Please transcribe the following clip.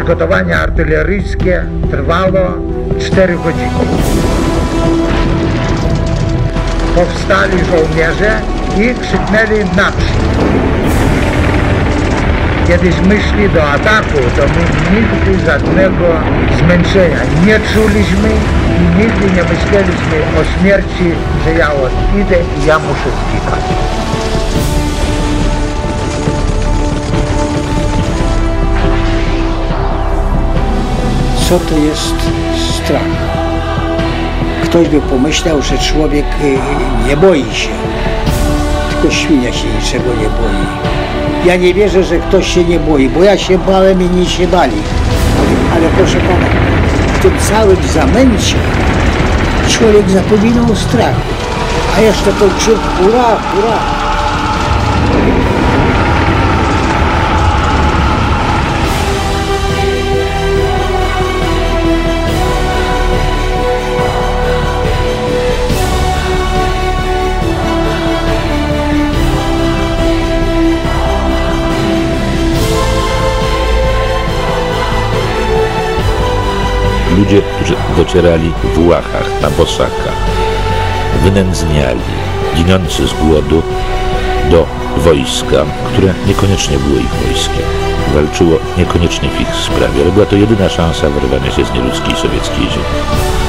Przygotowanie artyleryjskie trwało 4 godziny. Powstali żołnierze i krzyknęli naprzód. Kiedyśmy szli do ataku, to my nigdy żadnego zmęczenia nie czuliśmy i nigdy nie myśleliśmy o śmierci, że ja idę i ja muszę zginąć. Co to jest strach? Ktoś by pomyślał, że człowiek nie boi się, tylko świnia się niczego nie boi. Ja nie wierzę, że ktoś się nie boi, bo ja się bałem i nie się bali. Ale proszę pana, w tym całym zamęcie człowiek zapominał strachu, a jeszcze to krzyk hurra, hurra. Ludzie, którzy docierali w Łachach, na Bosaka, wynędzniali, ginący z głodu do wojska, które niekoniecznie było ich wojskiem. Walczyło niekoniecznie w ich sprawie, ale była to jedyna szansa wyrwania się z nieludzkiej sowieckiej ziemi.